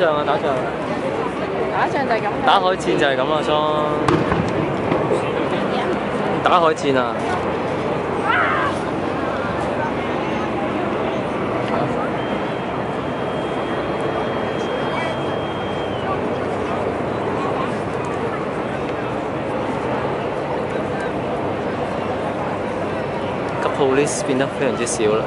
仗啊！打仗！ 打仗就係咁。 打海戰就係咁啦，裝。打海戰啊！個 police 變得非常之少啦。